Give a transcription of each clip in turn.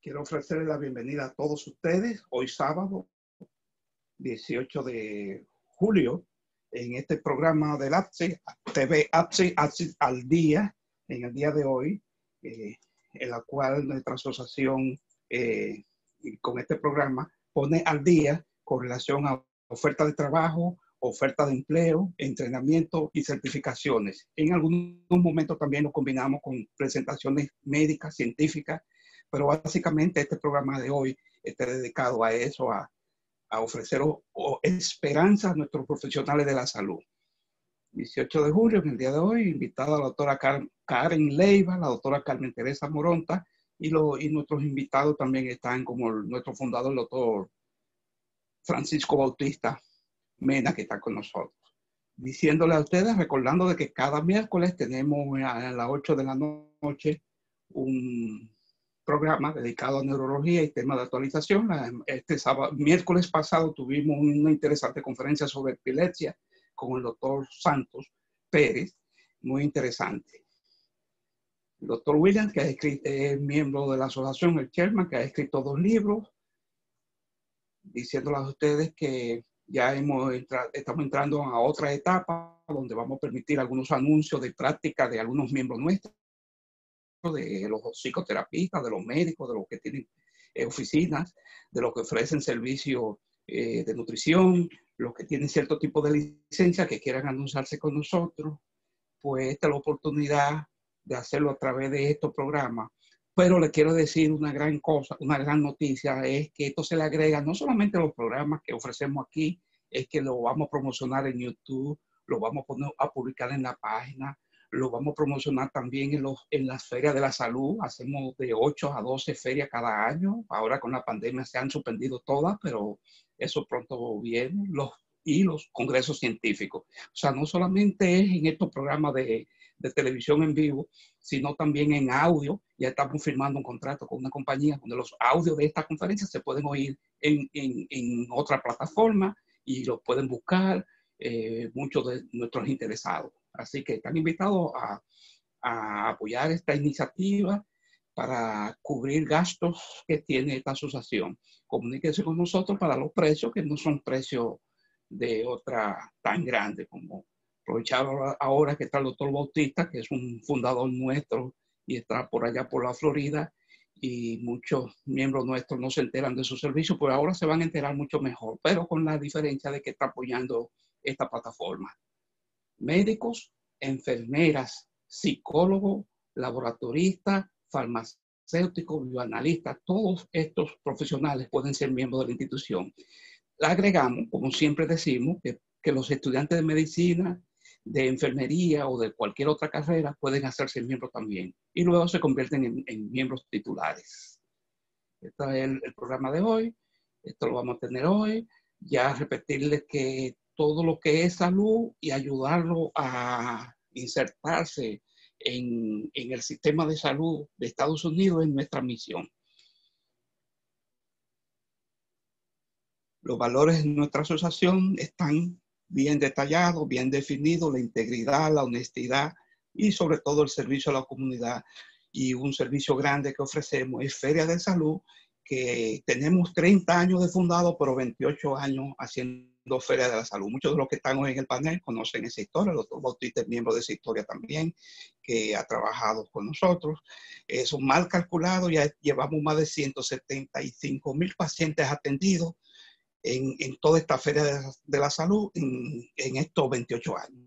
Quiero ofrecerles la bienvenida a todos ustedes hoy sábado, 18 de julio, en este programa del APSI, TV APSI al día, en el día de hoy, en la cual nuestra asociación con este programa pone al día con relación a oferta de trabajo, oferta de empleo, entrenamiento y certificaciones. En algunos momentos también lo combinamos con presentaciones médicas, científicas, pero básicamente este programa de hoy está dedicado a eso, a ofrecer esperanza a nuestros profesionales de la salud. 18 de julio, en el día de hoy, invitada a la doctora Karen Leiva, la doctora Carmen Teresa Moronta, y nuestros invitados también están como nuestro fundador, el doctor Francisco Bautista Mena, que está con nosotros. Diciéndole a ustedes, recordando de que cada miércoles tenemos a las 8 de la noche un programa dedicado a neurología y temas de actualización. Este miércoles pasado tuvimos una interesante conferencia sobre epilepsia con el doctor Santos Pérez, muy interesante. El doctor Williams, que es miembro de la asociación, el chairman, que ha escrito 2 libros, diciéndoles a ustedes que ya estamos entrando a otra etapa donde vamos a permitir algunos anuncios de práctica de algunos miembros nuestros, de los psicoterapistas, de los médicos, de los que tienen oficinas, de los que ofrecen servicios de nutrición, los que tienen cierto tipo de licencia que quieran anunciarse con nosotros. Pues esta es la oportunidad de hacerlo a través de estos programas. Pero le quiero decir una gran cosa, una gran noticia, es que esto se le agrega no solamente a los programas que ofrecemos aquí, es que lo vamos a promocionar en YouTube, lo vamos a publicar en la página, lo vamos a promocionar también en las ferias de la salud. Hacemos de 8 a 12 ferias cada año. Ahora con la pandemia se han suspendido todas, pero eso pronto viene. Y los congresos científicos. O sea, no solamente es en estos programas de televisión en vivo, sino también en audio. Ya estamos firmando un contrato con una compañía donde los audios de esta conferencia se pueden oír en otra plataforma y los pueden buscar muchos de nuestros interesados. Así que están invitados a apoyar esta iniciativa para cubrir gastos que tiene esta asociación. Comuníquese con nosotros para los precios, que no son precios de otra tan grande, como aprovechar ahora que está el doctor Bautista, que es un fundador nuestro y está por allá por la Florida, y muchos miembros nuestros no se enteran de su servicio, pues ahora se van a enterar mucho mejor, pero con la diferencia de que está apoyando esta plataforma. Médicos, enfermeras, psicólogos, laboratoristas, farmacéuticos, bioanalistas, todos estos profesionales pueden ser miembros de la institución. Agregamos, como siempre decimos, que los estudiantes de medicina, de enfermería o de cualquier otra carrera pueden hacerse miembros también y luego se convierten en miembros titulares. Este es el programa de hoy. Esto lo vamos a tener hoy. Ya repetirles que todo lo que es salud y ayudarlo a insertarse en el sistema de salud de Estados Unidos es nuestra misión. Los valores de nuestra asociación están bien detallados, bien definidos: la integridad, la honestidad y sobre todo el servicio a la comunidad. Y un servicio grande que ofrecemos es Feria de Salud, que tenemos 30 años de fundado, pero 28 años haciendo Feria de la Salud. Muchos de los que están hoy en el panel conocen esa historia. El doctor Bautista es miembro de esa historia también, que ha trabajado con nosotros. Eso mal calculado, ya llevamos más de 175,000 pacientes atendidos en toda esta Feria de la Salud en estos 28 años.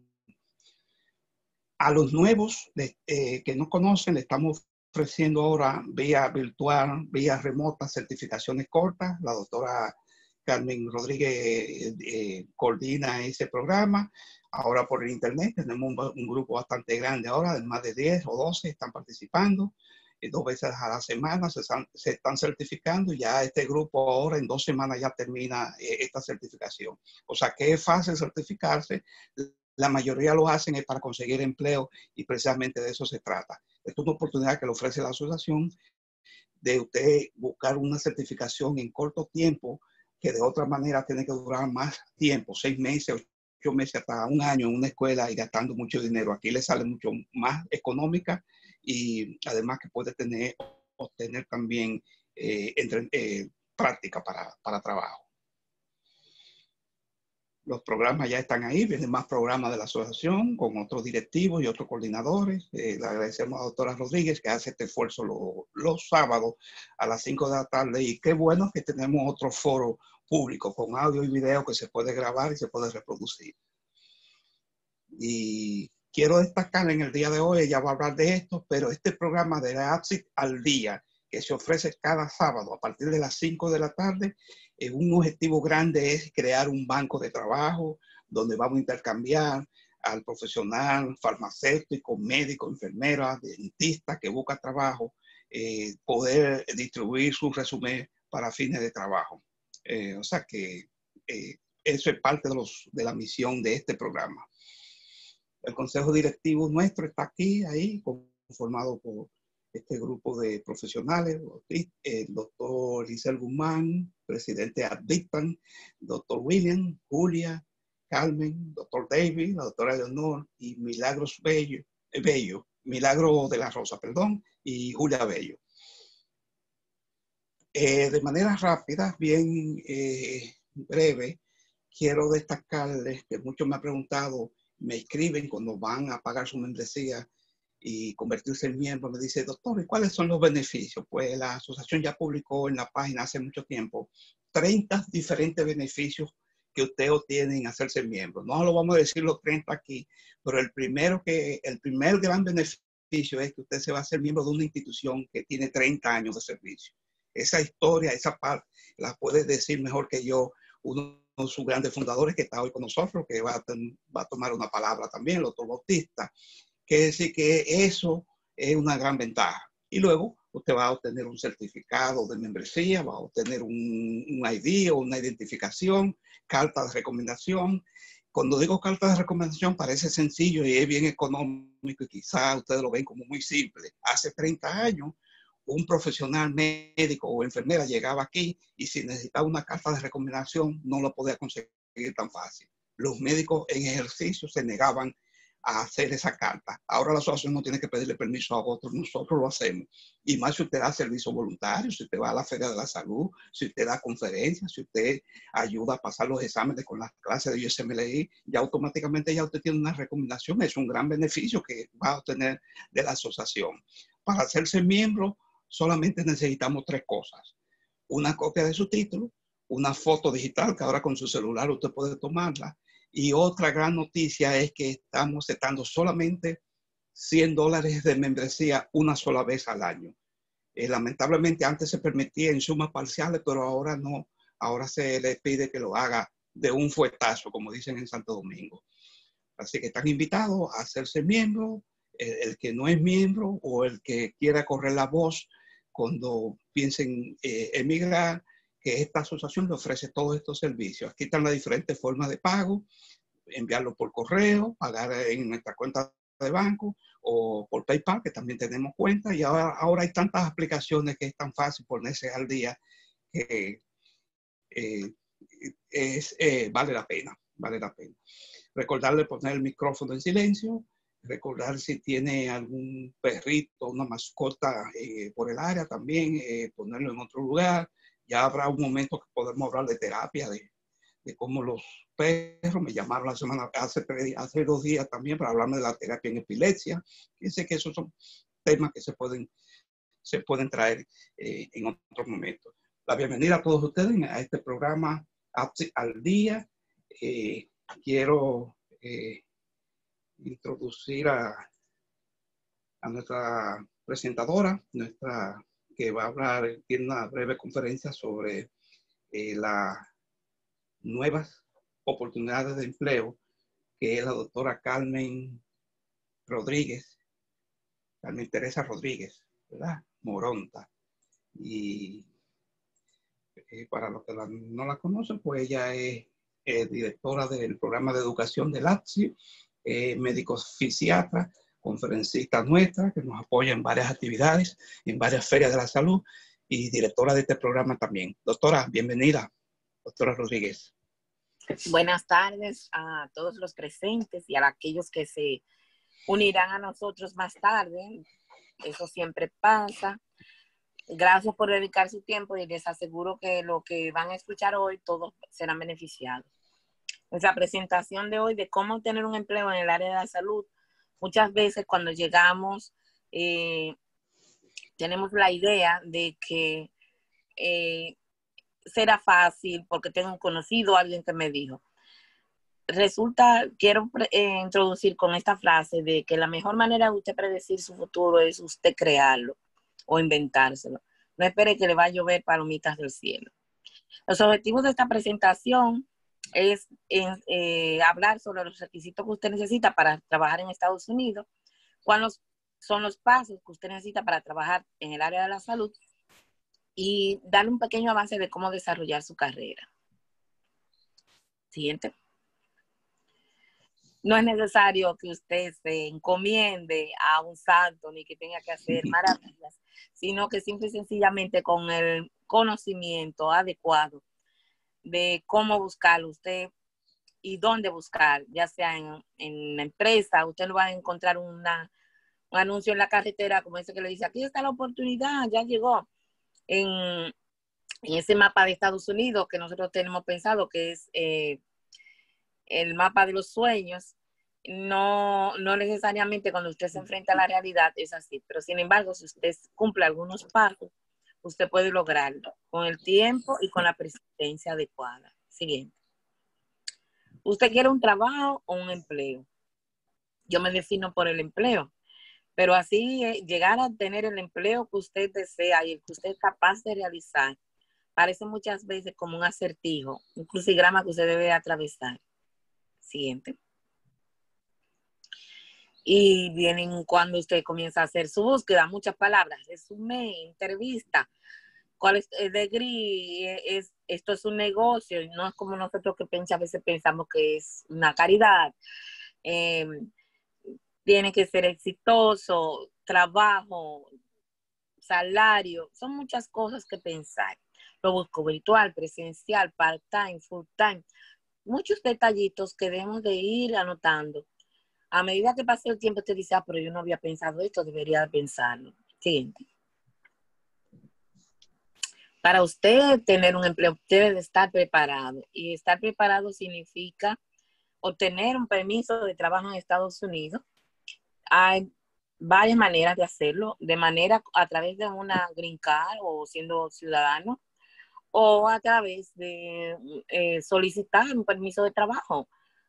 A los nuevos que no conocen, le estamos ofreciendo ahora vía virtual, vía remota, certificaciones cortas. La doctora Carmen Rodríguez coordina ese programa. Ahora por el internet tenemos un grupo bastante grande ahora, de más de 10 o 12 están participando. 2 veces a la semana se están certificando, y ya este grupo ahora en 2 semanas ya termina esta certificación. O sea que es fácil certificarse. La mayoría lo hacen es para conseguir empleo, y precisamente de eso se trata. Esta es una oportunidad que le ofrece la asociación de usted buscar una certificación en corto tiempo, que de otra manera tiene que durar más tiempo, 6 meses, 8 meses, hasta 1 año en una escuela y gastando mucho dinero. Aquí le sale mucho más económica, y además que puede obtener también práctica para trabajo. Los programas ya están ahí, vienen más programas de la asociación con otros directivos y otros coordinadores. Le agradecemos a la doctora Rodríguez que hace este esfuerzo los sábados a las 5 de la tarde, y qué bueno que tenemos otro foro público con audio y video que se puede grabar y se puede reproducir. Y quiero destacar en el día de hoy, ella va a hablar de esto, pero este programa de la APSIC al día, que se ofrece cada sábado a partir de las 5 de la tarde, un objetivo grande es crear un banco de trabajo donde vamos a intercambiar al profesional farmacéutico, médico, enfermera, dentista que busca trabajo, poder distribuir su resumen para fines de trabajo. O sea que eso es parte de la misión de este programa. El consejo directivo nuestro está aquí, ahí, conformado por este grupo de profesionales, el doctor Giselle Guzmán, presidente de Adictan, doctor William, Julia, Carmen, doctor David, la doctora Leonor y Milagros Bello, Milagro de la Rosa, perdón, y Julia Bello. De manera rápida, bien breve, quiero destacarles que muchos me han preguntado, me escriben cuando van a pagar su membresía y convertirse en miembro, me dice, doctor, ¿y cuáles son los beneficios? Pues la asociación ya publicó en la página hace mucho tiempo 30 diferentes beneficios que usted obtiene en hacerse miembro. No lo vamos a decir los 30 aquí, pero el primer gran beneficio es que usted se va a hacer miembro de una institución que tiene 30 años de servicio. Esa historia, esa parte, la puede decir mejor que yo uno de sus grandes fundadores que está hoy con nosotros, que va a tomar una palabra también, el doctor Bautista. Quiere decir que eso es una gran ventaja. Y luego usted va a obtener un certificado de membresía, va a obtener un ID o una identificación, carta de recomendación. Cuando digo carta de recomendación parece sencillo y es bien económico y quizás ustedes lo ven como muy simple. Hace 30 años un profesional médico o enfermera llegaba aquí y si necesitaba una carta de recomendación no lo podía conseguir tan fácil. Los médicos en ejercicio se negaban a hacer esa carta. Ahora la asociación no tiene que pedirle permiso a otros, nosotros lo hacemos. Y más si usted da servicio voluntario, si usted va a la Feria de la Salud, si usted da conferencias, si usted ayuda a pasar los exámenes con las clases de USMLE, ya automáticamente ya usted tiene una recomendación. Es un gran beneficio que va a obtener de la asociación. Para hacerse miembro, solamente necesitamos 3 cosas. Una copia de su título, una foto digital que ahora con su celular usted puede tomarla. Y otra gran noticia es que estamos aceptando solamente $100 de membresía una sola vez al año. Lamentablemente antes se permitía en sumas parciales, pero ahora no. Ahora se le pide que lo haga de un fuetazo, como dicen en Santo Domingo. Así que están invitados a hacerse miembro. El que no es miembro o el que quiera correr la voz cuando piensen emigrar, que esta asociación le ofrece todos estos servicios. Aquí están las diferentes formas de pago: enviarlo por correo, pagar en nuestra cuenta de banco o por PayPal, que también tenemos cuenta, y ahora hay tantas aplicaciones que es tan fácil ponerse al día que vale la pena, vale la pena. Recordarle poner el micrófono en silencio, recordar si tiene algún perrito, una mascota por el área también, ponerlo en otro lugar. Ya habrá un momento que podemos hablar de terapia, de cómo los perros me llamaron la semana, hace 2 días también para hablarme de la terapia en epilepsia. Fíjense que esos son temas que se pueden traer en otros momentos. La bienvenida a todos ustedes a este programa al día. Quiero introducir a nuestra presentadora, que va a hablar, tiene una breve conferencia sobre las nuevas oportunidades de empleo, que es la doctora Carmen Teresa Rodríguez, ¿verdad? Moronta. Y para los que no la conocen, pues ella es directora del programa de educación del ATSI, médico fisiatra, conferencista nuestra, que nos apoya en varias actividades, en varias ferias de la salud, y directora de este programa también. Doctora, bienvenida, doctora Rodríguez. Buenas tardes a todos los presentes y a aquellos que se unirán a nosotros más tarde. Eso siempre pasa. Gracias por dedicar su tiempo y les aseguro que lo que van a escuchar hoy todos serán beneficiados. Nuestra presentación de hoy de cómo obtener un empleo en el área de la salud. Muchas veces cuando llegamos tenemos la idea de que será fácil porque tengo un conocido, alguien que me dijo. Quiero introducir con esta frase de que la mejor manera de usted predecir su futuro es usted crearlo o inventárselo. No espere que le va a llover palomitas del cielo. Los objetivos de esta presentación es hablar sobre los requisitos que usted necesita para trabajar en Estados Unidos, cuáles son los pasos que usted necesita para trabajar en el área de la salud y darle un pequeño avance de cómo desarrollar su carrera. Siguiente. No es necesario que usted se encomiende a un santo ni que tenga que hacer maravillas, sino que simple y sencillamente con el conocimiento adecuado de cómo buscar usted y dónde buscar, ya sea en la empresa, usted no va a encontrar un anuncio en la carretera como ese que le dice, aquí está la oportunidad, ya llegó. En ese mapa de Estados Unidos que nosotros tenemos pensado que es el mapa de los sueños, no necesariamente cuando usted se enfrenta a la realidad es así, pero sin embargo, si usted cumple algunos pasos, usted puede lograrlo con el tiempo y con la persistencia adecuada. Siguiente. ¿Usted quiere un trabajo o un empleo? Yo me defino por el empleo, pero así llegar a tener el empleo que usted desea y el que usted es capaz de realizar, parece muchas veces como un acertijo, un crucigrama que usted debe atravesar. Siguiente. Y vienen cuando usted comienza a hacer su búsqueda, muchas palabras, resumen, entrevista, cuál es el degree, esto es un negocio, no es como nosotros que a veces pensamos que es una caridad, tiene que ser exitoso, trabajo, salario, son muchas cosas que pensar. Lo busco virtual, presencial, part-time, full-time, muchos detallitos que debemos de ir anotando. A medida que pase el tiempo, te dice, pero yo no había pensado esto, debería pensarlo. Siguiente. Para usted tener un empleo, debe de estar preparado. Y estar preparado significa obtener un permiso de trabajo en Estados Unidos. Hay varias maneras de hacerlo, de manera a través de una green card o siendo ciudadano, o a través de solicitar un permiso de trabajo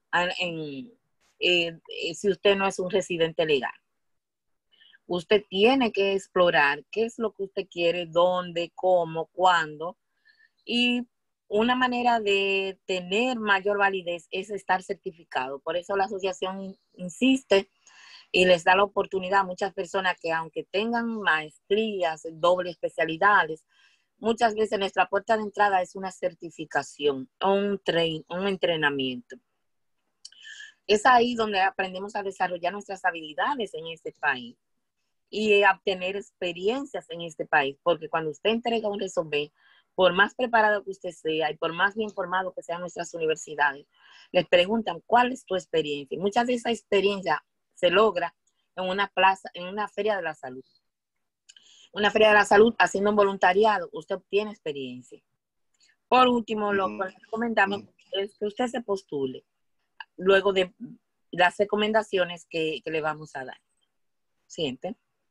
si usted no es un residente legal. Usted tiene que explorar qué es lo que usted quiere, dónde, cómo, cuándo. Y una manera de tener mayor validez es estar certificado. Por eso la asociación insiste y les da la oportunidad a muchas personas que aunque tengan maestrías, doble especialidades, muchas veces nuestra puerta de entrada es una certificación o un entrenamiento. Es ahí donde aprendemos a desarrollar nuestras habilidades en este país y obtener experiencias en este país, porque cuando usted entrega un resumen, por más preparado que usted sea y por más bien formado que sean nuestras universidades, les preguntan cuál es tu experiencia. Y muchas de esa experiencia se logra en una plaza, en una feria de la salud. Una feria de la salud, haciendo un voluntariado, usted obtiene experiencia. Por último, lo que recomendamos es que usted se postule luego de las recomendaciones que le vamos a dar. Siguiente.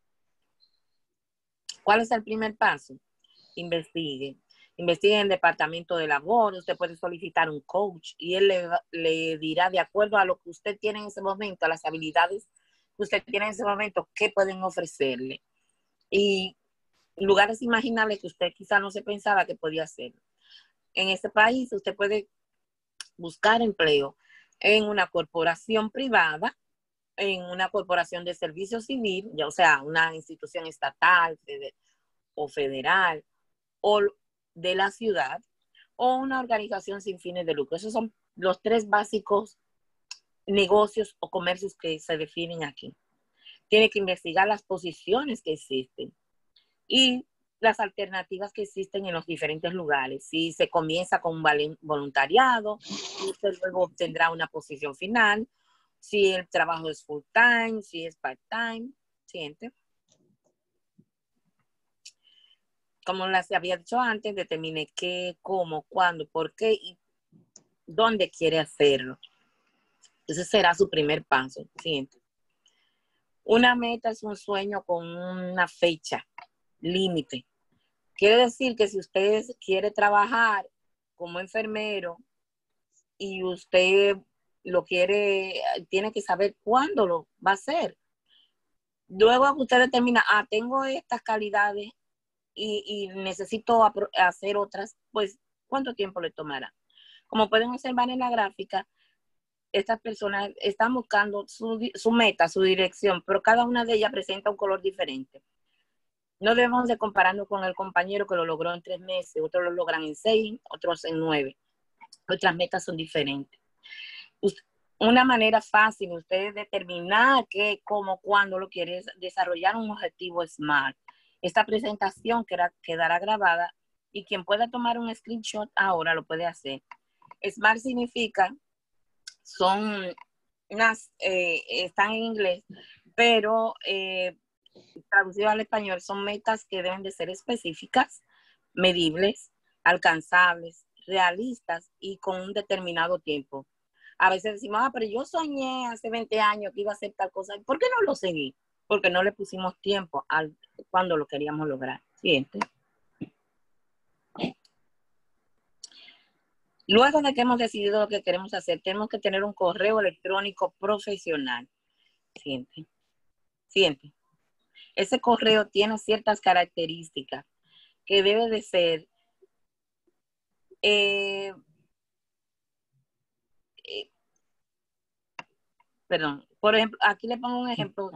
¿Cuál es el primer paso? Investigue. Investigue en el departamento de labor. Usted puede solicitar un coach y él le dirá de acuerdo a lo que usted tiene en ese momento, a las habilidades que usted tiene en ese momento, qué pueden ofrecerle. Y lugares imaginables que usted quizá no se pensaba que podía hacer. En este país usted puede buscar empleo en una corporación privada, en una corporación de servicio civil, ya, o sea, una institución estatal o federal, o de la ciudad, o una organización sin fines de lucro. Esos son los tres básicos negocios o comercios que se definen aquí. Tiene que investigar las posiciones que existen y las alternativas que existen en los diferentes lugares. Si se comienza con un voluntariado, usted luego obtendrá una posición final. Si el trabajo es full time, si es part time. Siguiente. como les había dicho antes, determine qué, cómo, cuándo, por qué y dónde quiere hacerlo. Ese será su primer paso. Siguiente. Una meta es un sueño con una fecha límite. Quiere decir que si usted quiere trabajar como enfermero y usted lo quiere, tiene que saber cuándo lo va a hacer. Luego usted determina, tengo estas calidades y necesito hacer otras, pues, ¿cuánto tiempo le tomará? Como pueden observar en la gráfica, estas personas están buscando su meta, su dirección, pero cada una de ellas presenta un color diferente. No debemos de compararnos con el compañero que lo logró en 3 meses, otros lo logran en 6, otros en 9. Nuestras metas son diferentes. Una manera fácil de usted determinar qué, cómo, cuándo lo quiere es desarrollar un objetivo SMART. Esta presentación quedará grabada y quien pueda tomar un screenshot ahora lo puede hacer. SMART significa, están en inglés, pero traducido al español son metas que deben de ser específicas, medibles, alcanzables, realistas y con un determinado tiempo. A veces decimos, pero yo soñé hace 20 años que iba a hacer tal cosa. ¿Por qué no lo seguí? Porque no le pusimos tiempo cuando lo queríamos lograr. Siguiente. Luego de que hemos decidido lo que queremos hacer, tenemos que tener un correo electrónico profesional. Siguiente. Siguiente. Ese correo tiene ciertas características que debe de ser perdón, por ejemplo, aquí le pongo un ejemplo,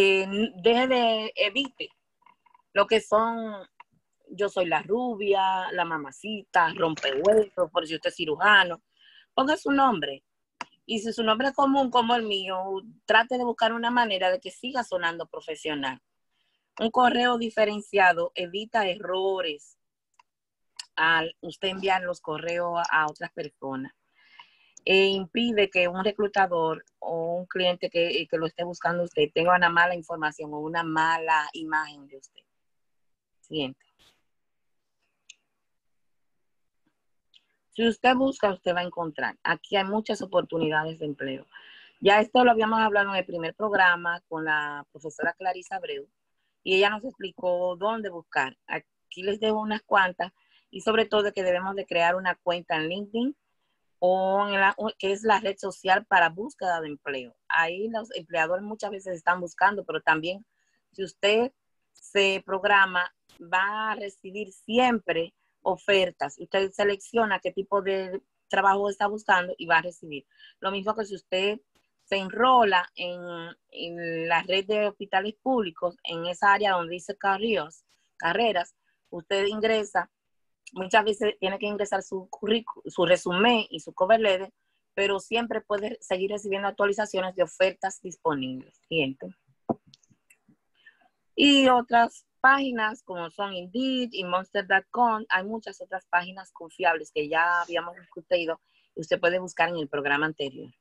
evite lo que son, yo soy la rubia, la mamacita, rompehuesos, por si usted es cirujano, ponga su nombre. Y si su nombre es común como el mío, trate de buscar una manera de que siga sonando profesional. Un correo diferenciado evita errores al usted enviar los correos a otras personas. Impide que un reclutador o un cliente que lo esté buscando usted tenga una mala información o una mala imagen de usted. Siguiente. Si usted busca, usted va a encontrar. Aquí hay muchas oportunidades de empleo. Ya esto lo habíamos hablado en el primer programa con la profesora Clarisa Abreu y ella nos explicó dónde buscar. Aquí les dejo unas cuantas y sobre todo que debemos de crear una cuenta en LinkedIn que es la red social para búsqueda de empleo. Ahí los empleadores muchas veces están buscando, pero también si usted se programa, va a recibir siempre ofertas. Usted selecciona qué tipo de trabajo está buscando y va a recibir. Lo mismo que si usted se enrola en la red de hospitales públicos, en esa área donde dice carreras, usted ingresa. Muchas veces tiene que ingresar su currículum, su resumen y su cover letter, pero siempre puede seguir recibiendo actualizaciones de ofertas disponibles. Siguiente. Y otras páginas como son Indeed y Monster.com, hay muchas otras páginas confiables que ya habíamos discutido y usted puede buscar en el programa anterior.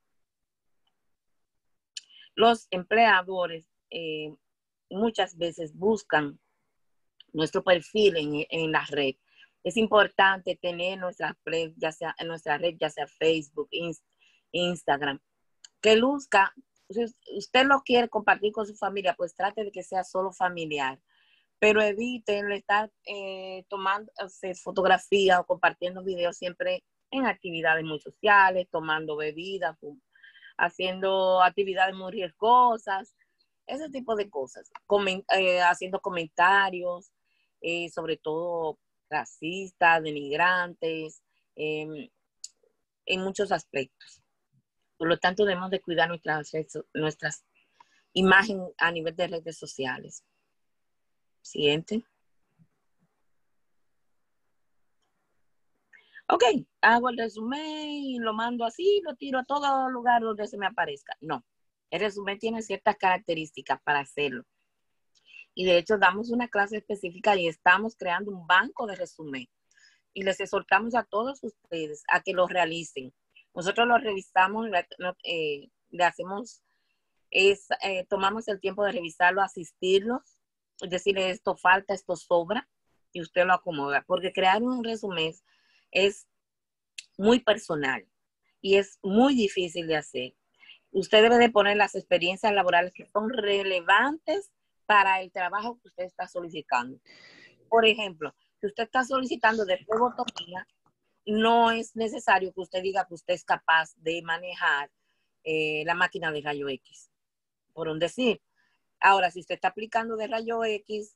Los empleadores muchas veces buscan nuestro perfil en la red. Es importante tener nuestra red, ya sea Facebook, Instagram, que luzca. Si usted lo quiere compartir con su familia, pues trate de que sea solo familiar, pero eviten estar tomando fotografías o compartiendo videos siempre en actividades muy sociales, tomando bebidas, haciendo actividades muy riesgosas, ese tipo de cosas, haciendo comentarios, sobre todo racistas, denigrantes, en muchos aspectos. Por lo tanto, debemos de cuidar nuestras imágenes a nivel de redes sociales. Siguiente. Ok, hago el resumen y lo mando así, lo tiro a todo lugar donde se me aparezca. No, el resumen tiene ciertas características para hacerlo. Y de hecho damos una clase específica y estamos creando un banco de resumen. Y les exhortamos a todos ustedes a que lo realicen. Nosotros lo revisamos, tomamos el tiempo de revisarlo, asistirlos, decirle esto falta, esto sobra. y usted lo acomoda, porque crear un resumen es muy personal y es muy difícil de hacer. Usted debe de poner las experiencias laborales que son relevantes para el trabajo que usted está solicitando. Por ejemplo, si usted está solicitando de flebotomía, no es necesario que usted diga que usted es capaz de manejar la máquina de rayo X, por un decir. Ahora, si usted está aplicando de rayo X,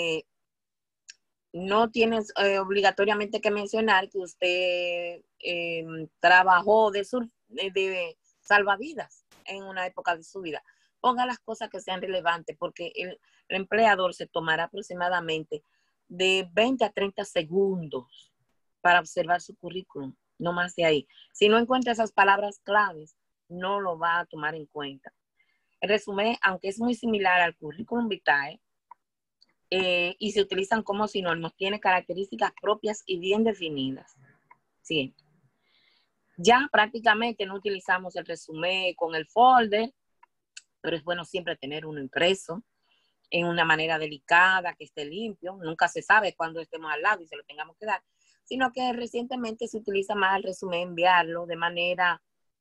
no tiene obligatoriamente que mencionar que usted trabajó de salvavidas en una época de su vida. Ponga las cosas que sean relevantes, porque el empleador se tomará aproximadamente de 20 a 30 segundos para observar su currículum, no más de ahí. Si no encuentra esas palabras claves, no lo va a tomar en cuenta. El resumen, aunque es muy similar al currículum vitae, y se utilizan como sinónimos, tiene características propias y bien definidas. Sí. Ya prácticamente no utilizamos el resumen con el folder, pero es bueno siempre tener uno impreso en una manera delicada, que esté limpio. Nunca se sabe cuándo estemos al lado y se lo tengamos que dar, sino que recientemente se utiliza más el resumen, enviarlo de manera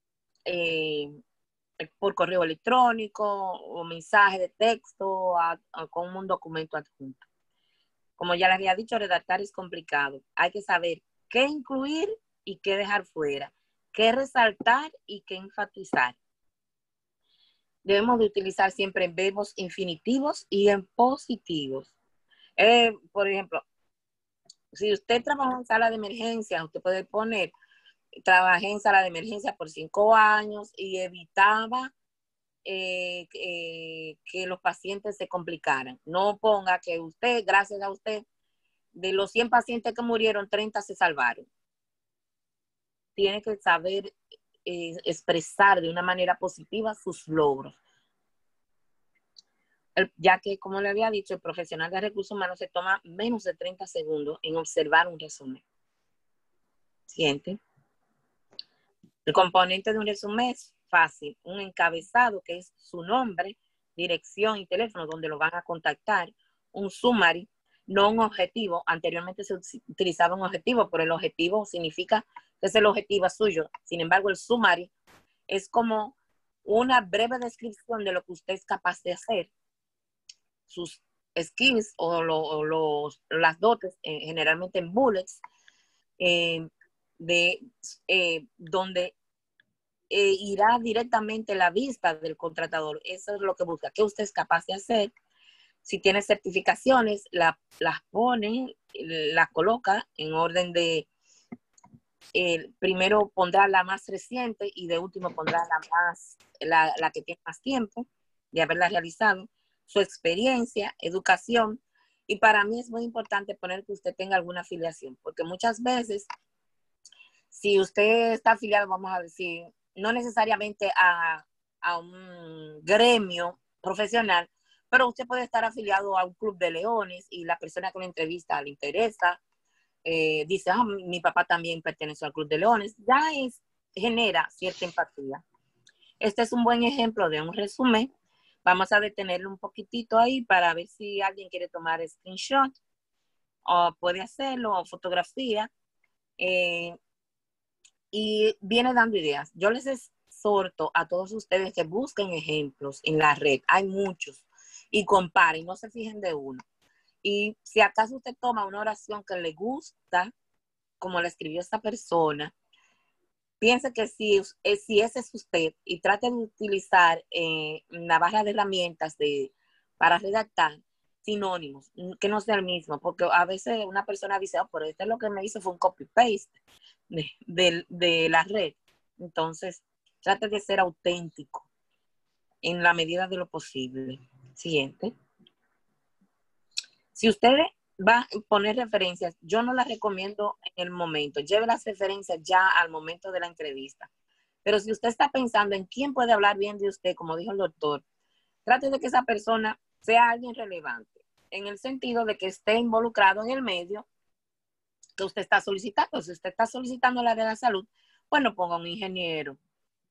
por correo electrónico o mensaje de texto con un documento adjunto. Como ya les había dicho, redactar es complicado. Hay que saber qué incluir y qué dejar fuera, qué resaltar y qué enfatizar. Debemos de utilizar siempre en verbos infinitivos y en positivos. Por ejemplo, si usted trabaja en sala de emergencia, usted puede poner, trabajé en sala de emergencia por 5 años y evitaba que los pacientes se complicaran. No ponga que usted, gracias a usted, de los 100 pacientes que murieron, 30 se salvaron. Tiene que saber expresar de una manera positiva sus logros. Ya que, como le había dicho, el profesional de recursos humanos se toma menos de 30 segundos en observar un resumen. ¿Siente? El componente de un resumen es fácil. Un encabezado, que es su nombre, dirección y teléfono donde lo van a contactar. Un summary, no un objetivo. Anteriormente se utilizaba un objetivo, pero el objetivo significa que es el objetivo suyo. Sin embargo, el summary es como una breve descripción de lo que usted es capaz de hacer, sus skills las dotes, generalmente en bullets, donde irá directamente la vista del contratador. Eso es lo que busca, qué usted es capaz de hacer. Si tiene certificaciones, las pone, las coloca en orden de, primero pondrá la más reciente y de último pondrá la que tiene más tiempo de haberla realizado, su experiencia, educación. Y para mí es muy importante poner que usted tenga alguna afiliación, porque muchas veces, si usted está afiliado, vamos a decir, no necesariamente a un gremio profesional, pero usted puede estar afiliado a un club de leones y la persona que lo entrevista le interesa, dice, mi papá también perteneció al club de leones, ya genera cierta empatía. Este es un buen ejemplo de un resumen. Vamos a detenerlo un poquitito ahí para ver si alguien quiere tomar screenshot o puede hacerlo, o fotografía. Y viene dando ideas. Yo les exhorto a todos ustedes que busquen ejemplos en la red. Hay muchos. Y comparen, no se fijen de uno. Y si acaso usted toma una oración que le gusta, como la escribió esta persona, piense que si ese es usted y trate de utilizar la barra de herramientas para redactar sinónimos, que no sea el mismo, porque a veces una persona dice, pero este es lo que me hizo fue un copy-paste de la red. Entonces, trate de ser auténtico en la medida de lo posible. Siguiente. Si usted va a poner referencias, yo no las recomiendo en el momento. Lleve las referencias ya al momento de la entrevista. Pero si usted está pensando en quién puede hablar bien de usted, como dijo el doctor, trate de que esa persona sea alguien relevante, en el sentido de que esté involucrado en el medio que usted está solicitando. Si usted está solicitando el área de la salud, pues no ponga un ingeniero,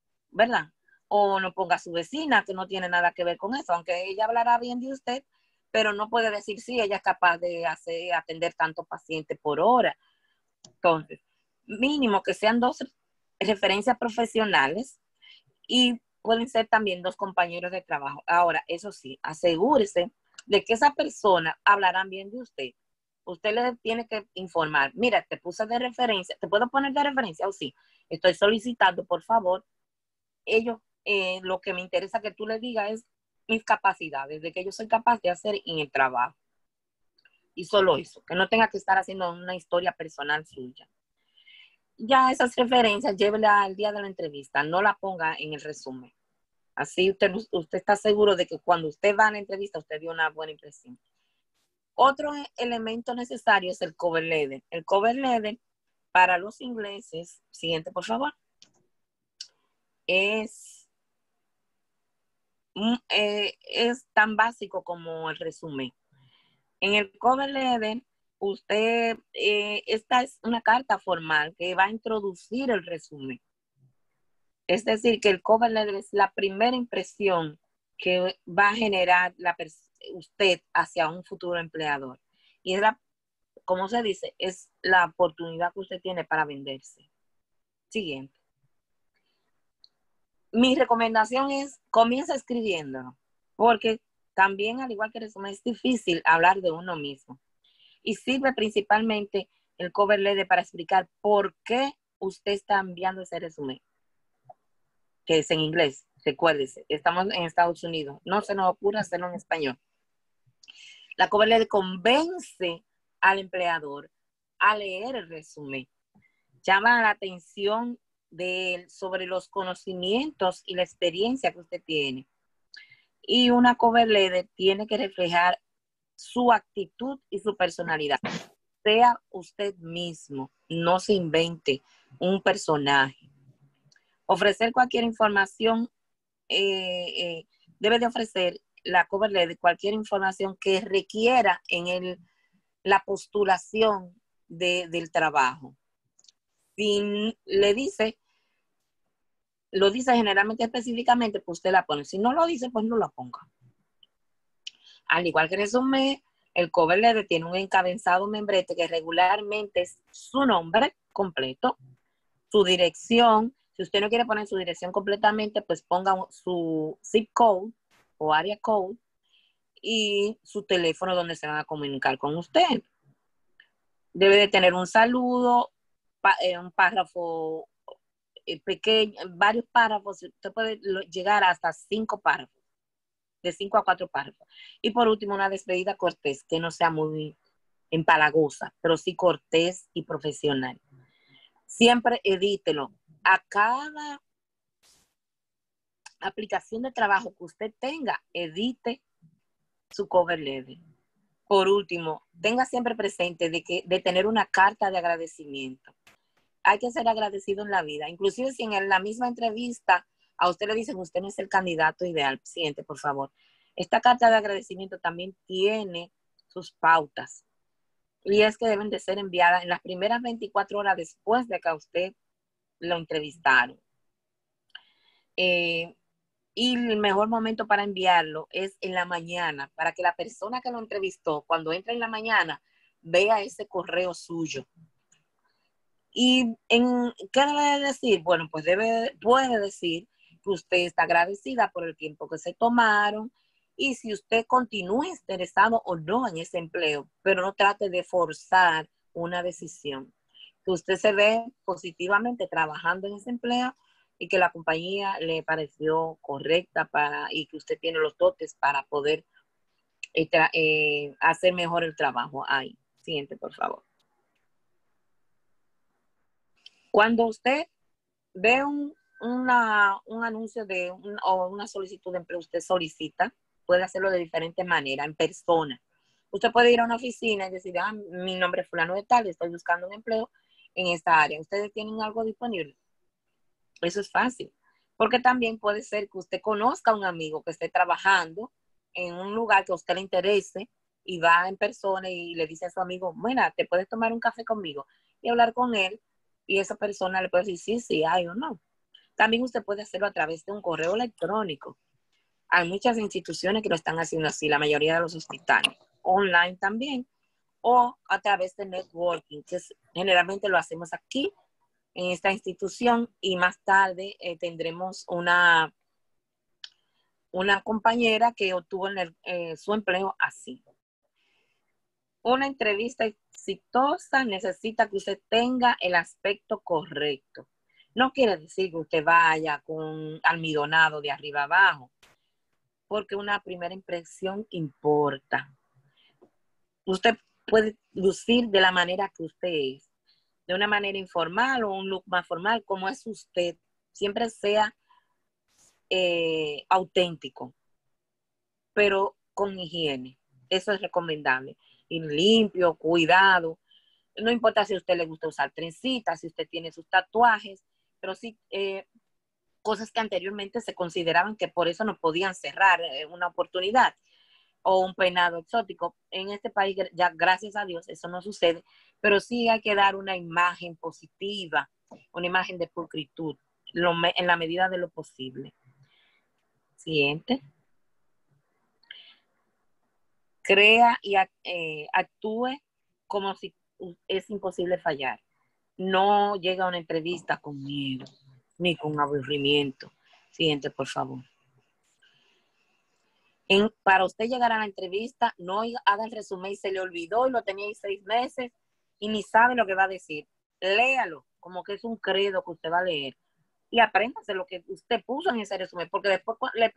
¿verdad? O no ponga a su vecina, que no tiene nada que ver con eso, aunque ella hablará bien de usted, pero no puede decir sí, ella es capaz de atender tantos pacientes por hora. Entonces, mínimo que sean 2 referencias profesionales y pueden ser también 2 compañeros de trabajo. Ahora, eso sí, asegúrese de que esa persona hablarán bien de usted. Usted le tiene que informar, mira, te puse de referencia, ¿te puedo poner de referencia? O sí, estoy solicitando, por favor, ellos, lo que me interesa que tú le digas es mis capacidades, de que yo soy capaz de hacer en el trabajo. Y solo eso, que no tenga que estar haciendo una historia personal suya. Ya esas referencias, llévela al día de la entrevista, no la ponga en el resumen. Así usted está seguro de que cuando usted va a la entrevista, usted dio una buena impresión. Otro elemento necesario es el cover letter. El cover letter para los ingleses, siguiente por favor, es tan básico como el resumen. En el cover letter, esta es una carta formal que va a introducir el resumen. Es decir, que el cover letter es la primera impresión que va a generar usted hacia un futuro empleador. Y es como se dice, es la oportunidad que usted tiene para venderse. Siguiente. Mi recomendación es, comienza escribiéndolo, porque también, al igual que el resumen, es difícil hablar de uno mismo. Y sirve principalmente el cover letter para explicar por qué usted está enviando ese resumen, que es en inglés. Recuérdese, estamos en Estados Unidos. No se nos ocurre hacerlo en español. La cover letter convence al empleador a leer el resumen. Llama la atención de él sobre los conocimientos y la experiencia que usted tiene. Y una cover letter tiene que reflejar su actitud y su personalidad. Sea usted mismo, no se invente un personaje. Ofrecer cualquier información, debe de ofrecer la cover letter cualquier información que requiera en la postulación del trabajo. Si le dice, lo dice generalmente específicamente, pues usted la pone. Si no lo dice, pues no la ponga. Al igual que en resumen, el cover letter tiene un encabezado membrete que regularmente es su nombre completo, su dirección. Si usted no quiere poner su dirección completamente, pues ponga su zip code o area code y su teléfono donde se van a comunicar con usted. Debe de tener un saludo, un párrafo pequeño, varios párrafos. Usted puede llegar hasta 5 párrafos, de 5 a 4 párrafos. Y por último, una despedida cortés, que no sea muy empalagosa, pero sí cortés y profesional. Siempre edítelo. A cada aplicación de trabajo que usted tenga, edite su cover letter. Por último, tenga siempre presente de tener una carta de agradecimiento. Hay que ser agradecido en la vida. Inclusive si en la misma entrevista a usted le dicen usted no es el candidato ideal, siguiente, por favor. Esta carta de agradecimiento también tiene sus pautas. Y es que deben de ser enviadas en las primeras 24 horas después de que a usted lo entrevistaron. Y el mejor momento para enviarlo es en la mañana, para que la persona que lo entrevistó, cuando entra en la mañana, vea ese correo suyo. ¿Y qué debe decir? Bueno, pues puede decir que usted está agradecida por el tiempo que se tomaron y si usted continúa interesado o no en ese empleo, pero no trate de forzar una decisión. Que usted se ve positivamente trabajando en ese empleo y que la compañía le pareció correcta y que usted tiene los dotes para poder hacer mejor el trabajo ahí. Siguiente, por favor. Cuando usted ve un anuncio o una solicitud de empleo, usted solicita, puede hacerlo de diferentes maneras, en persona. Usted puede ir a una oficina y decir, mi nombre es fulano de tal, estoy buscando un empleo en esta área. ¿Ustedes tienen algo disponible? Eso es fácil. Porque también puede ser que usted conozca a un amigo que esté trabajando en un lugar que a usted le interese y va en persona y le dice a su amigo, bueno, ¿te puedes tomar un café conmigo? Y hablar con él y esa persona le puede decir sí, hay o no. También usted puede hacerlo a través de un correo electrónico. Hay muchas instituciones que lo están haciendo así, la mayoría de los hospitales, online también, o a través de networking, que generalmente lo hacemos aquí, en esta institución, y más tarde tendremos una compañera que obtuvo su empleo así. Una entrevista exitosa necesita que usted tenga el aspecto correcto. No quiere decir que usted vaya con almidonado de arriba abajo, porque una primera impresión importa. Usted puede lucir de la manera que usted es, de una manera informal o un look más formal, como es usted. Siempre sea auténtico, pero con higiene. Eso es recomendable. Ir limpio, cuidado. No importa si a usted le gusta usar trencitas, si usted tiene sus tatuajes, pero sí cosas que anteriormente se consideraban que por eso no podían cerrar una oportunidad, o un peinado exótico. En este país, ya gracias a Dios, eso no sucede, pero sí hay que dar una imagen positiva, una imagen de pulcritud, en la medida de lo posible. Siguiente. Crea y actúe como si es imposible fallar. No llega a una entrevista con miedo, ni con aburrimiento. Siguiente, por favor. Para usted llegar a la entrevista, no haga el resumen y se le olvidó y lo tenía ahí 6 meses y ni sabe lo que va a decir. Léalo, como que es un credo que usted va a leer. Y apréndase lo que usted puso en ese resumen, porque después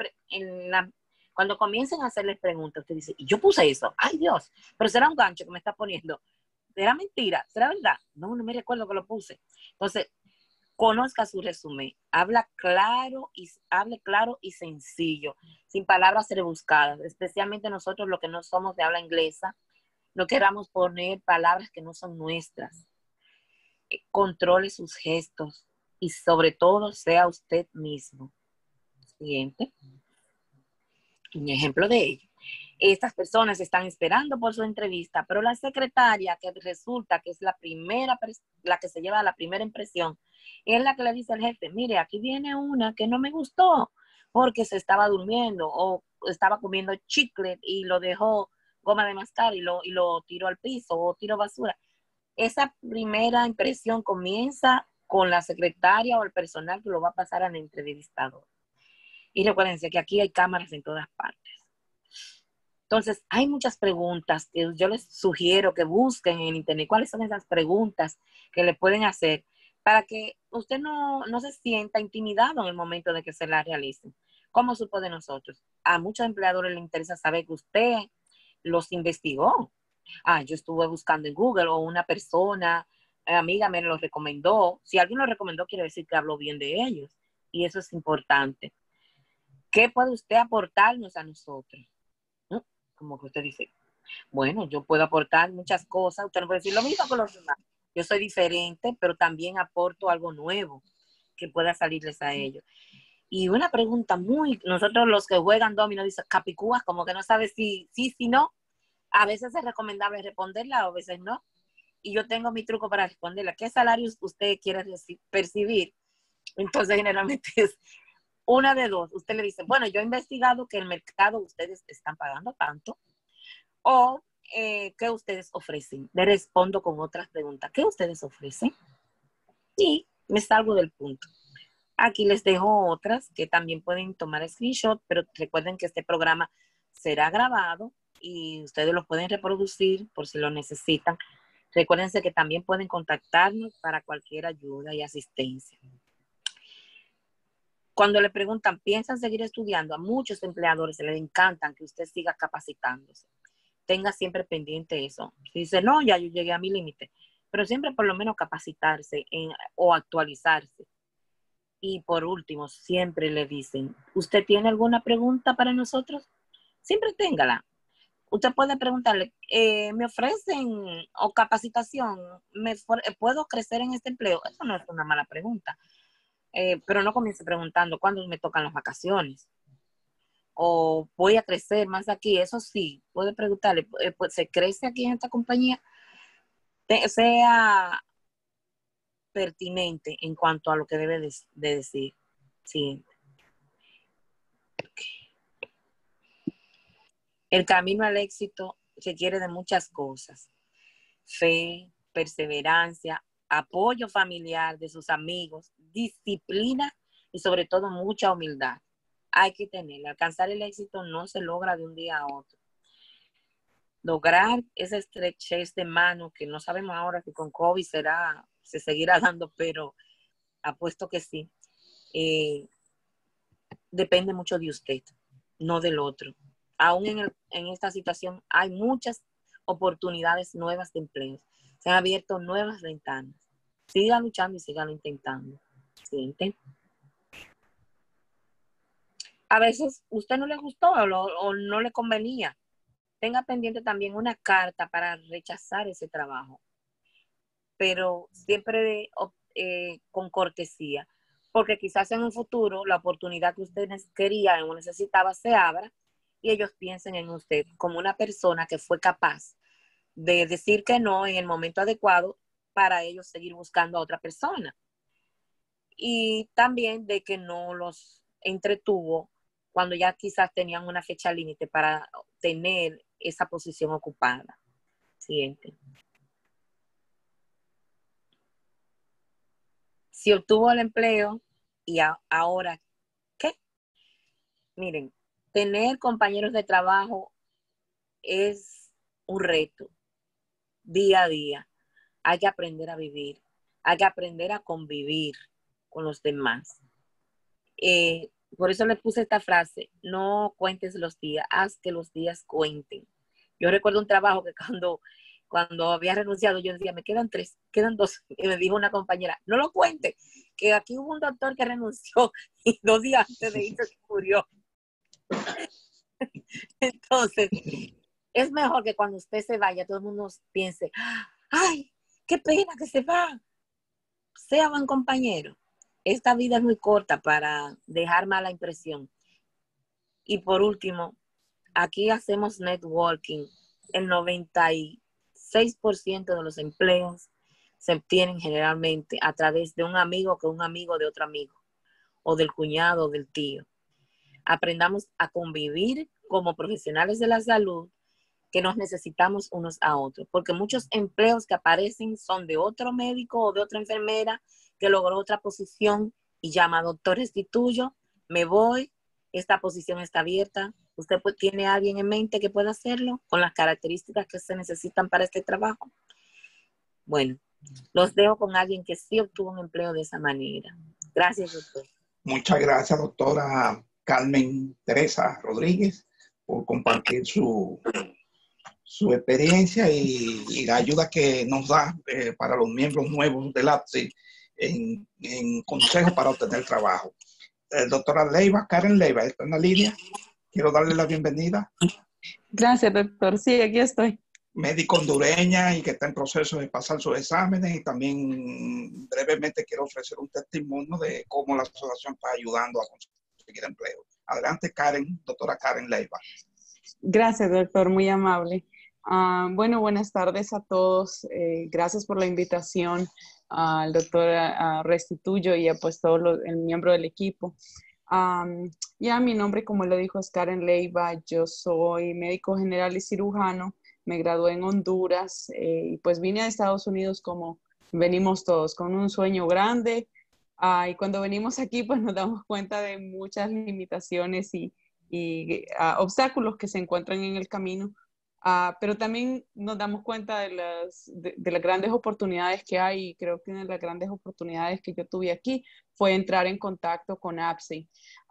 cuando comiencen a hacerles preguntas, usted dice, y yo puse eso, ay Dios, pero será un gancho que me está poniendo. ¿Será mentira? ¿Será verdad? No me recuerdo que lo puse. Entonces, conozca su resumen, hable claro y sencillo, sin palabras rebuscadas, especialmente nosotros los que no somos de habla inglesa, no queramos poner palabras que no son nuestras. Controle sus gestos y sobre todo sea usted mismo. Siguiente. Un ejemplo de ello. Estas personas están esperando por su entrevista, pero la secretaria, que resulta que es la que se lleva la primera impresión, es la que le dice al jefe, mire, aquí viene una que no me gustó porque se estaba durmiendo o estaba comiendo chicle y lo dejó goma de mascar y lo tiró al piso o tiró basura. Esa primera impresión comienza con la secretaria o el personal que lo va a pasar al entrevistador. Y recuérdense que aquí hay cámaras en todas partes. Entonces, hay muchas preguntas que yo les sugiero que busquen en internet. ¿Cuáles son esas preguntas que le pueden hacer para que usted no se sienta intimidado en el momento de que se la realicen? ¿Cómo supo de nosotros? A muchos empleadores les interesa saber que usted los investigó. Yo estuve buscando en Google o una persona, amiga me lo recomendó. Si alguien lo recomendó, quiere decir que habló bien de ellos. Y eso es importante. ¿Qué puede usted aportarnos a nosotros? Como que usted dice, bueno, yo puedo aportar muchas cosas, usted no puede decir lo mismo que los demás. Yo soy diferente, pero también aporto algo nuevo que pueda salirles a ellos. Y una pregunta nosotros los que juegan domino, dice capicúas, como que no sabe si no. A veces es recomendable responderla, a veces no. Y yo tengo mi truco para responderla. ¿Qué salarios usted quiere percibir? Entonces, generalmente es una de dos. Usted le dice, bueno, yo he investigado que el mercado ustedes están pagando tanto, o ¿qué ustedes ofrecen? Le respondo con otras preguntas. ¿Qué ustedes ofrecen? Y me salgo del punto. Aquí les dejo otras que también pueden tomar screenshot, pero recuerden que este programa será grabado y ustedes lo pueden reproducir por si lo necesitan. Recuérdense que también pueden contactarnos para cualquier ayuda y asistencia. Cuando le preguntan, ¿piensan seguir estudiando? A muchos empleadores les encantan que usted siga capacitándose. Tenga siempre pendiente eso. Si dice, no, ya yo llegué a mi límite, pero siempre por lo menos capacitarse o actualizarse. Y por último, siempre le dicen, ¿usted tiene alguna pregunta para nosotros? Siempre téngala. Usted puede preguntarle, ¿me ofrecen o capacitación? ¿Puedo crecer en este empleo? Eso no es una mala pregunta. Pero no comience preguntando cuándo me tocan las vacaciones o voy a crecer más aquí. Eso sí, puede preguntarle, pues, ¿se crece aquí en esta compañía? Sea pertinente en cuanto a lo que debe de decir. Sí. El camino al éxito requiere de muchas cosas: fe, perseverancia, apoyo familiar de sus amigos, disciplina y sobre todo mucha humildad. Hay que tenerla. Alcanzar el éxito no se logra de un día a otro. Lograr esa estrechez de mano, que no sabemos ahora si con COVID se seguirá dando, pero apuesto que sí, depende mucho de usted, no del otro. Aún en esta situación hay muchas oportunidades nuevas de empleo. Se han abierto nuevas ventanas. Siga luchando y siga intentando. ¿Siente? A veces usted no le gustó o no le convenía. Tenga pendiente también una carta para rechazar ese trabajo, pero siempre con cortesía, porque quizás en un futuro la oportunidad que usted quería o necesitaba se abra y ellos piensen en usted como una persona que fue capaz de decir que no en el momento adecuado para ellos seguir buscando a otra persona. Y también de que no los entretuvo cuando ya quizás tenían una fecha límite para tener esa posición ocupada. Siguiente. Si obtuvo el empleo y ahora, ¿qué? Miren, tener compañeros de trabajo es un reto día a día. Hay que aprender a vivir, hay que aprender a convivir con los demás. Por eso le puse esta frase: no cuentes los días, haz que los días cuenten. Yo recuerdo un trabajo que cuando había renunciado, yo decía, me quedan 3, quedan 2. Y me dijo una compañera, no lo cuente, que aquí hubo un doctor que renunció y 2 días antes de irse se murió. Entonces, es mejor que cuando usted se vaya, todo el mundo piense, ay, qué pena que se va. Sea buen compañero. Esta vida es muy corta para dejar mala impresión. Y por último, aquí hacemos networking. El 96% de los empleos se obtienen generalmente a través de un amigo que un amigo de otro amigo, o del cuñado o del tío. Aprendamos a convivir como profesionales de la salud, que nos necesitamos unos a otros, porque muchos empleos que aparecen son de otro médico o de otra enfermera que logró otra posición y llama: doctor, restituyo, me voy, esta posición está abierta. ¿Usted tiene a alguien en mente que pueda hacerlo con las características que se necesitan para este trabajo? Bueno, los dejo con alguien que sí obtuvo un empleo de esa manera. Gracias, doctor. Muchas gracias, doctora Carmen Teresa Rodríguez, por compartir su experiencia y la ayuda que nos da para los miembros nuevos del APSI en consejos para obtener trabajo. Doctora Leiva, Karen Leiva, está en la línea. Quiero darle la bienvenida. Gracias, doctor. Sí, aquí estoy. Médico hondureña y que está en proceso de pasar sus exámenes, y también brevemente quiero ofrecer un testimonio de cómo la asociación está ayudando a conseguir empleo. Adelante, Karen, doctora Karen Leiva. Gracias, doctor, muy amable. Bueno, buenas tardes a todos. Gracias por la invitación al doctor Restituyo y a pues todo el miembro del equipo. Ya mi nombre, como lo dijo, es Karen Leiva. Yo soy médico general y cirujano. Me gradué en Honduras y pues vine a Estados Unidos como venimos todos, con un sueño grande. Y cuando venimos aquí, pues nos damos cuenta de muchas limitaciones y obstáculos que se encuentran en el camino, pero también nos damos cuenta de las grandes oportunidades que hay, y creo que una de las grandes oportunidades que yo tuve aquí fue entrar en contacto con APSI.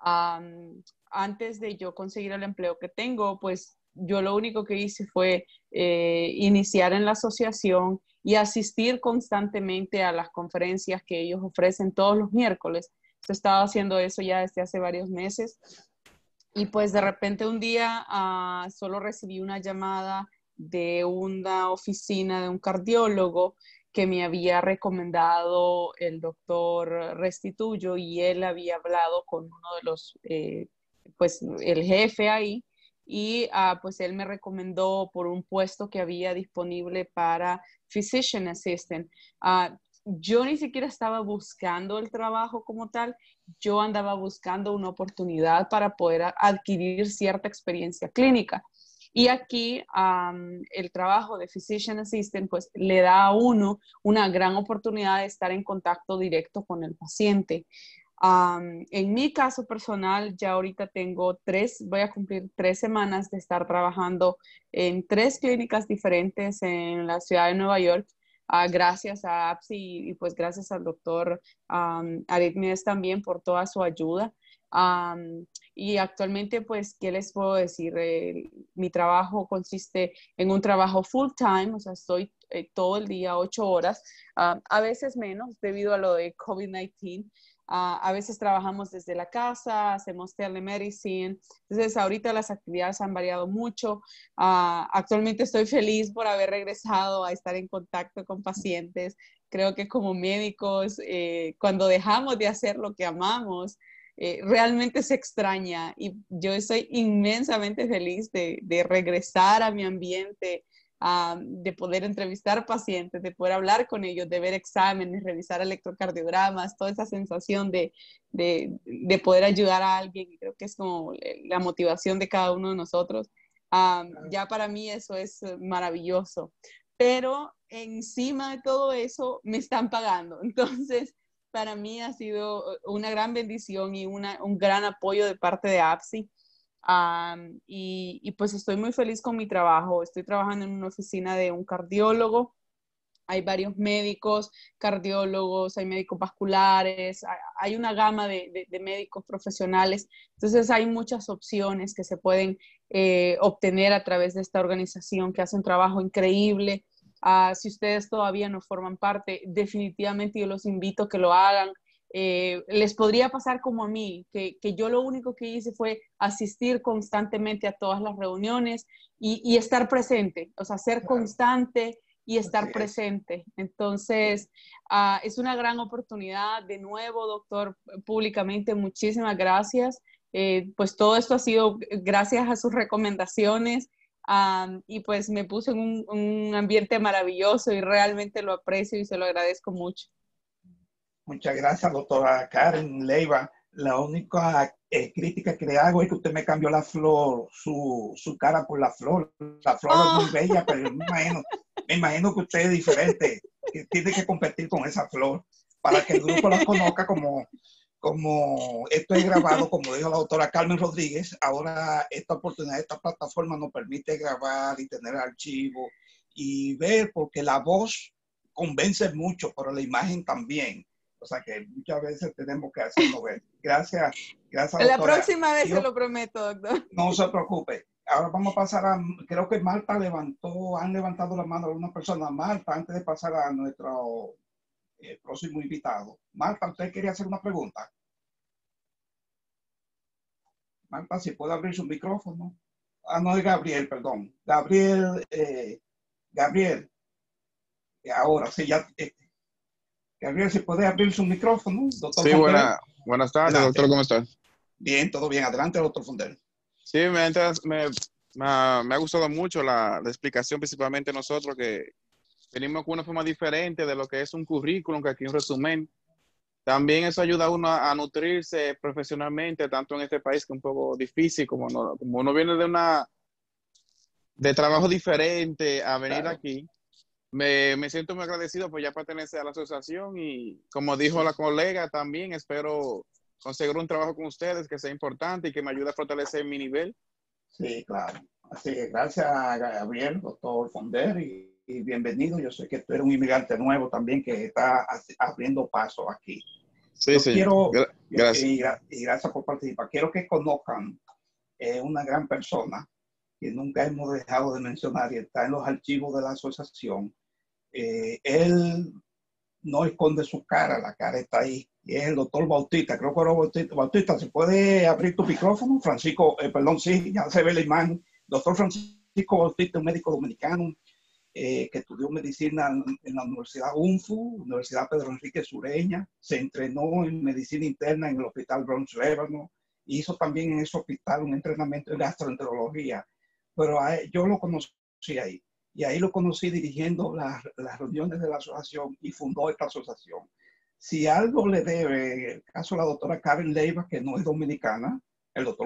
Antes de yo conseguir el empleo que tengo, pues yo lo único que hice fue iniciar en la asociación y asistir constantemente a las conferencias que ellos ofrecen todos los miércoles. Yo estaba haciendo eso ya desde hace varios meses. Y pues de repente un día solo recibí una llamada de una oficina de un cardiólogo que me había recomendado el doctor Restituyo, y él había hablado con uno de los, pues el jefe ahí, y pues él me recomendó por un puesto que había disponible para Physician Assistant. Yo ni siquiera estaba buscando el trabajo como tal. Yo andaba buscando una oportunidad para poder adquirir cierta experiencia clínica. Y aquí el trabajo de Physician Assistant pues le da a uno una gran oportunidad de estar en contacto directo con el paciente. En mi caso personal, ya ahorita tengo voy a cumplir 3 semanas de estar trabajando en 3 clínicas diferentes en la ciudad de Nueva York, gracias a APSI y pues gracias al doctor Aritmides también por toda su ayuda. Y actualmente, pues, ¿qué les puedo decir? Mi trabajo consiste en un trabajo full time, o sea, estoy todo el día, 8 horas, a veces menos debido a lo de COVID-19. A veces trabajamos desde la casa, hacemos telemedicine. Entonces, ahorita las actividades han variado mucho. Actualmente estoy feliz por haber regresado a estar en contacto con pacientes. Creo que como médicos, cuando dejamos de hacer lo que amamos, realmente se extraña y yo estoy inmensamente feliz de regresar a mi ambiente, de poder entrevistar pacientes, de poder hablar con ellos, de ver exámenes, revisar electrocardiogramas, toda esa sensación de poder ayudar a alguien. Y creo que es como la motivación de cada uno de nosotros. Ya para mí eso es maravilloso, pero encima de todo eso me están pagando. Entonces, para mí ha sido una gran bendición y un gran apoyo de parte de APSI. Y pues estoy muy feliz con mi trabajo. Estoy trabajando en una oficina de un cardiólogo. Hay varios médicos, cardiólogos, hay médicos vasculares, hay una gama de médicos profesionales. Entonces hay muchas opciones que se pueden obtener a través de esta organización que hace un trabajo increíble. Si ustedes todavía no forman parte, definitivamente yo los invito a que lo hagan. Les podría pasar como a mí, que yo lo único que hice fue asistir constantemente a todas las reuniones y estar presente, o sea, ser constante y estar presente. Entonces, es una gran oportunidad. De nuevo, doctor, públicamente, muchísimas gracias. Pues todo esto ha sido gracias a sus recomendaciones. Y pues me puso en un ambiente maravilloso y realmente lo aprecio y se lo agradezco mucho. Muchas gracias, doctora Karen Leiva. La única crítica que le hago es que usted me cambió la flor, su cara por la flor. La flor es muy bella, pero me imagino que usted es diferente, que tiene que competir con esa flor para que el grupo la conozca como esto es grabado, como dijo la doctora Carmen Rodríguez. Ahora esta oportunidad, esta plataforma nos permite grabar y tener archivos y ver, porque la voz convence mucho, pero la imagen también. O sea que muchas veces tenemos que hacerlo ver. Gracias, doctora. La próxima vez se lo prometo, doctor. No se preocupe. Ahora vamos a pasar creo que Marta han levantado la mano algunas personas. Marta, antes de pasar a nuestro próximo invitado. Marta, ¿usted quería hacer una pregunta? Marta, si puede abrir su micrófono. No, es Gabriel, perdón. Gabriel. Ahora sí, ya. Gabriel, si puede abrir su micrófono, doctor. Sí, buenas tardes, adelante. Doctor, ¿cómo estás? Bien, todo bien. Adelante, doctor Fonder. Sí, me ha gustado mucho la explicación, principalmente nosotros que venimos con una forma diferente de lo que es un currículum, que aquí un resumen. También eso ayuda a uno a nutrirse profesionalmente, tanto en este país que es un poco difícil, como uno viene de trabajo diferente a venir claro. Aquí. Me siento muy agradecido por ya pertenecer a la asociación y como dijo la colega también espero conseguir un trabajo con ustedes que sea importante y que me ayude a fortalecer mi nivel. Sí, claro. Así que gracias a Gabriel, doctor Fonder, y bienvenido. Yo sé que tú eres un inmigrante nuevo también que está abriendo paso aquí. Sí, sí. Gracias. Y gracias por participar. Quiero que conozcan una gran persona que nunca hemos dejado de mencionar y está en los archivos de la asociación. Él no esconde su cara, la cara está ahí. Y es el doctor Bautista, creo que era Bautista. Bautista, ¿se puede abrir tu micrófono? Francisco, perdón, sí, ya se ve la imagen. Doctor Francisco Bautista, un médico dominicano que estudió medicina en la Universidad UNFU, Universidad Pedro Enrique Sureña, se entrenó en medicina interna en el Hospital Bronx Lebanon, hizo también en ese hospital un entrenamiento en gastroenterología, pero yo lo conocí ahí. Y ahí lo conocí dirigiendo las reuniones de la asociación y fundó esta asociación. Si algo le debe, en el caso de la doctora Karen Leiva, que no es dominicana, el doctor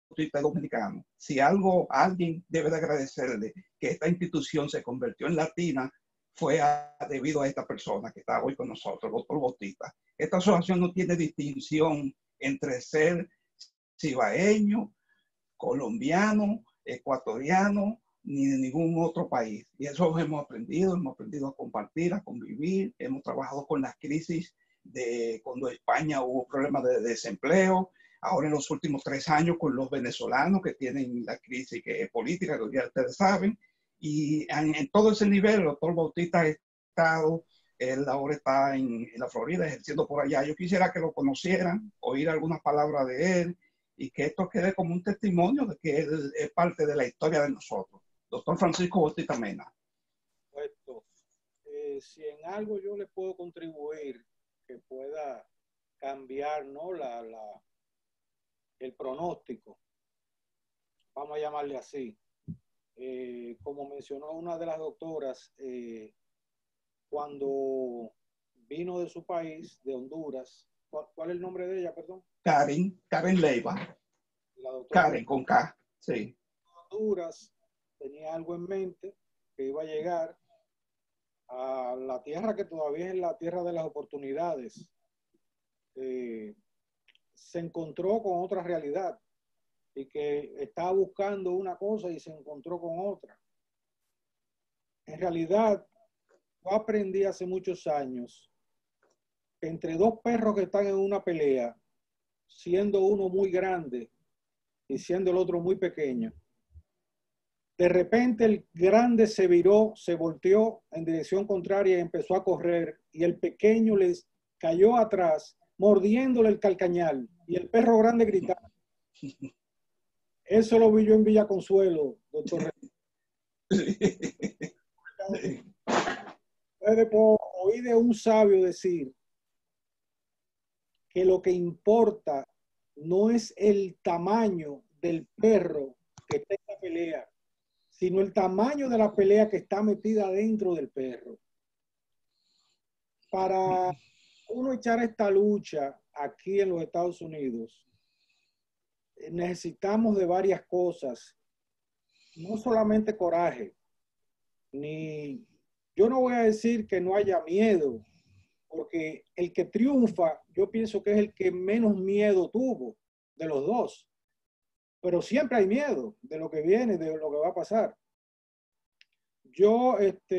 Bautista dominicano, si alguien debe de agradecerle que esta institución se convirtió en latina, fue debido a esta persona que está hoy con nosotros, el doctor Bautista. Esta asociación no tiene distinción entre ser cibaeño, colombiano, ecuatoriano, ni de ningún otro país. Y eso hemos aprendido a compartir, a convivir, hemos trabajado con las crisis de cuando España hubo problemas de desempleo, ahora en los últimos 3 años con los venezolanos que tienen la crisis política, que ya ustedes saben, y en todo ese nivel el doctor Bautista ha estado, él ahora está en la Florida ejerciendo por allá. Yo quisiera que lo conocieran, oír algunas palabras de él, y que esto quede como un testimonio de que él es parte de la historia de nosotros. Doctor Francisco Bautista Mena. Puesto, si en algo yo le puedo contribuir que pueda cambiar, ¿no? El pronóstico, vamos a llamarle así. Como mencionó una de las doctoras, cuando vino de su país, de Honduras, ¿cuál es el nombre de ella, perdón? Karen Leiva. La doctora Karen con K, sí. Honduras tenía algo en mente, que iba a llegar a la tierra que todavía es la tierra de las oportunidades. Se encontró con otra realidad y que estaba buscando una cosa y se encontró con otra. En realidad, yo aprendí hace muchos años que entre dos perros que están en una pelea, siendo uno muy grande y siendo el otro muy pequeño, de repente el grande se viró, se volteó en dirección contraria y empezó a correr, y el pequeño les cayó atrás, mordiéndole el calcañal, y el perro grande gritaba. Eso lo vi yo en Villa Consuelo, doctor. Oí de un sabio decir que lo que importa no es el tamaño del perro que está en la pelea, sino el tamaño de la pelea que está metida dentro del perro. Para uno echar esta lucha aquí en los Estados Unidos, necesitamos de varias cosas, no solamente coraje, yo no voy a decir que no haya miedo, porque el que triunfa, yo pienso que es el que menos miedo tuvo de los dos, pero siempre hay miedo de lo que viene, de lo que va a pasar. Yo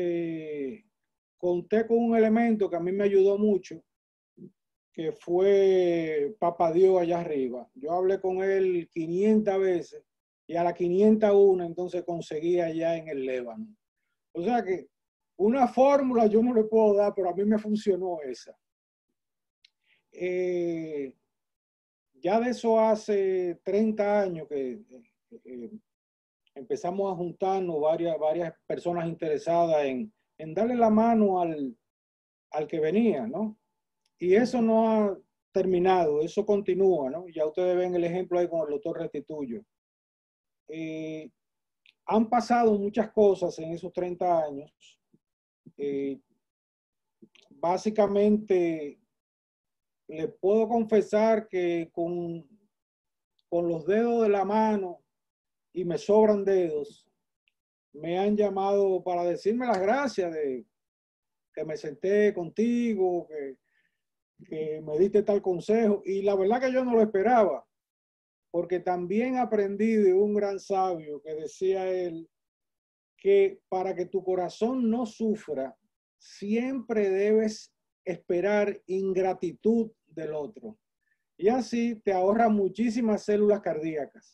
conté con un elemento que a mí me ayudó mucho, que fue Papá Dios allá arriba. Yo hablé con él 500 veces y a la 501 entonces conseguí allá en el Líbano. O sea que una fórmula yo no le puedo dar, pero a mí me funcionó esa. Ya de eso hace 30 años que empezamos a juntarnos varias personas interesadas en darle la mano al que venía, ¿no? Y eso no ha terminado, eso continúa, ¿no? Ya ustedes ven el ejemplo ahí con el doctor Restituyo. Han pasado muchas cosas en esos 30 años. Básicamente, le puedo confesar que con los dedos de la mano, y me sobran dedos, me han llamado para decirme las gracias de que me senté contigo, que me diste tal consejo, y la verdad que yo no lo esperaba, porque también aprendí de un gran sabio que decía él que para que tu corazón no sufra, siempre debes esperar ingratitud del otro, y así te ahorra muchísimas células cardíacas.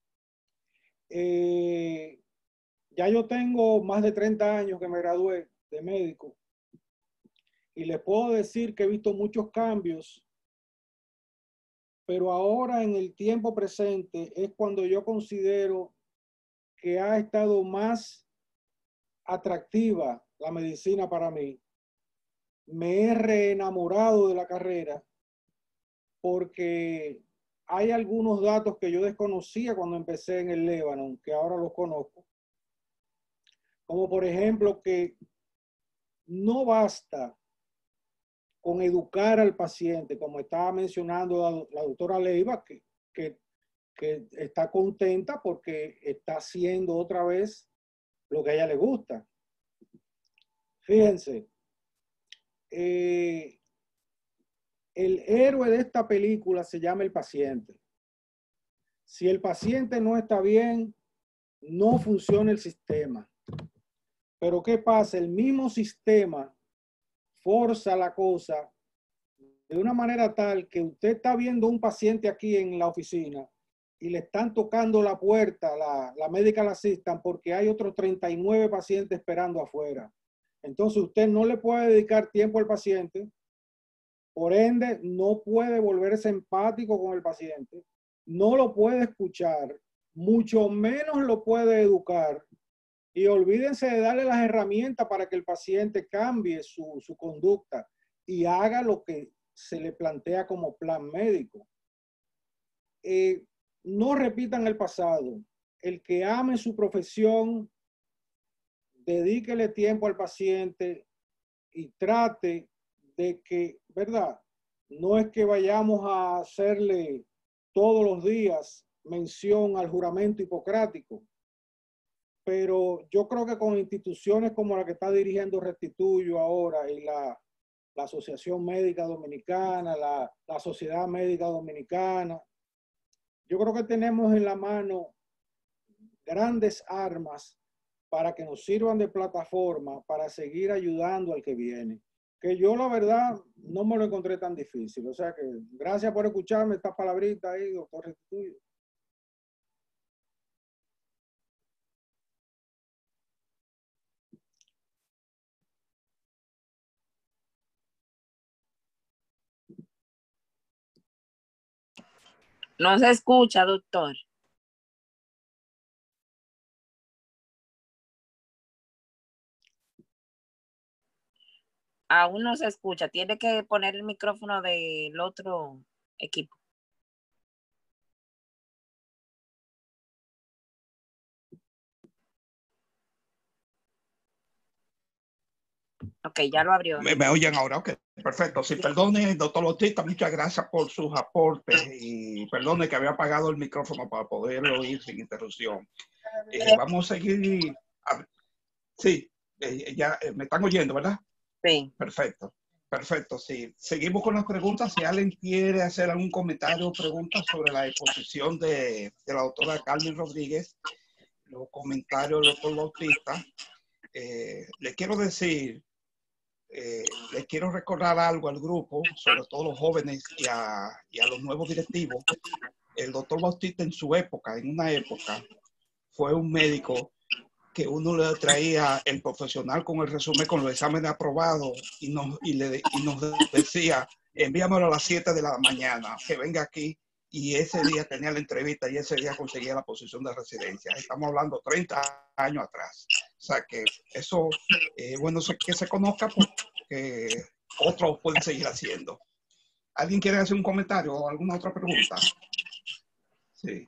Ya yo tengo más de 30 años que me gradué de médico y les puedo decir que he visto muchos cambios, pero ahora en el tiempo presente es cuando yo considero que ha estado más atractiva la medicina para mí. Me he reenamorado de la carrera porque hay algunos datos que yo desconocía cuando empecé en el Líbano, que ahora los conozco. Como por ejemplo que no basta con educar al paciente, como estaba mencionando la doctora Leiva, que que está contenta porque está haciendo otra vez lo que a ella le gusta. Fíjense, el héroe de esta película se llama el paciente. Si el paciente no está bien, no funciona el sistema. Pero ¿qué pasa? El mismo sistema forza la cosa de una manera tal que usted está viendo un paciente aquí en la oficina y le están tocando la puerta, la medical assistant, porque hay otros 39 pacientes esperando afuera. Entonces usted no le puede dedicar tiempo al paciente, por ende no puede volverse empático con el paciente, no lo puede escuchar, mucho menos lo puede educar. Y olvídense de darle las herramientas para que el paciente cambie su conducta y haga lo que se le plantea como plan médico. No repitan el pasado. El que ame su profesión, dedíquele tiempo al paciente y trate de que, ¿verdad? No es que vayamos a hacerle todos los días mención al juramento hipocrático, pero yo creo que con instituciones como la que está dirigiendo Restituyo ahora y la Asociación Médica Dominicana, la Sociedad Médica Dominicana, yo creo que tenemos en la mano grandes armas para que nos sirvan de plataforma para seguir ayudando al que viene. Que yo la verdad no me lo encontré tan difícil. O sea que gracias por escucharme estas palabritas ahí, doctor Restituyo. No se escucha, doctor. Aún no se escucha. Tiene que poner el micrófono del otro equipo. Ok, ya lo abrió. ¿Me oyen ahora? Ok, perfecto. Sí, perdone, doctor Bautista, muchas gracias por sus aportes y perdone que había apagado el micrófono para poderlo oír sin interrupción. Vamos a seguir. Sí, ya me están oyendo, ¿verdad? Sí. Perfecto, perfecto, sí. Seguimos con las preguntas. Si alguien quiere hacer algún comentario o pregunta sobre la exposición de la doctora Carmen Rodríguez, los comentarios del doctor Bautista, le quiero decir, les quiero recordar algo al grupo, sobre todo los jóvenes y a los nuevos directivos. El doctor Bautista en su época, en una época, fue un médico que uno le traía el profesional con el resumen, con los exámenes aprobados y nos decía, envíamelo a las 7 de la mañana, que venga aquí, y ese día tenía la entrevista y ese día conseguía la posición de residencia. Estamos hablando 30 años atrás. O sea que eso, bueno, que se conozca porque otros pueden seguir haciendo. ¿Alguien quiere hacer un comentario o alguna otra pregunta? Sí.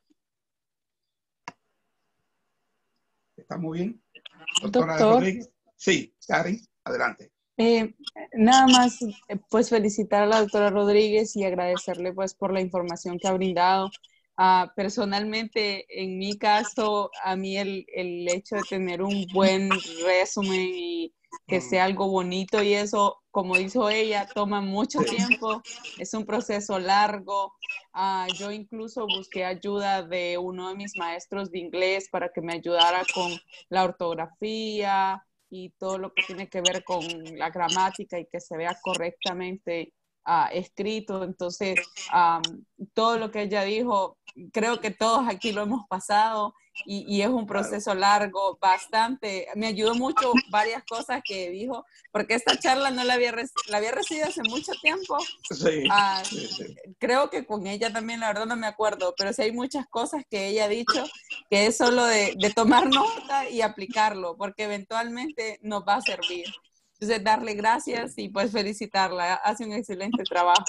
¿Está muy bien? Doctora Rodríguez. Sí, Karen, adelante. Nada más, pues felicitar a la doctora Rodríguez y agradecerle pues por la información que ha brindado. Personalmente, en mi caso, a mí el hecho de tener un buen resumen y que sea algo bonito y eso, como dijo ella, toma mucho tiempo, es un proceso largo. Yo incluso busqué ayuda de uno de mis maestros de inglés para que me ayudara con la ortografía y todo lo que tiene que ver con la gramática y que se vea correctamente escrito. Entonces, todo lo que ella dijo, creo que todos aquí lo hemos pasado y es un proceso largo, bastante. Me ayudó mucho varias cosas que dijo, porque esta charla no la había recibido hace mucho tiempo. Sí, Creo que con ella también, la verdad no me acuerdo, pero sí hay muchas cosas que ella ha dicho que es solo de tomar nota y aplicarlo, porque eventualmente nos va a servir. Entonces, darle gracias y pues felicitarla. Hace un excelente trabajo.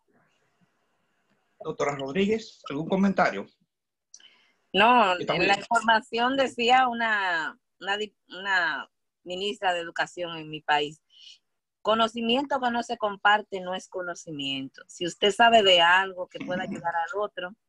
Doctora Rodríguez, ¿algún comentario? No, en la información decía una ministra de Educación en mi país, conocimiento que no se comparte no es conocimiento. Si usted sabe de algo que pueda ayudar al otro,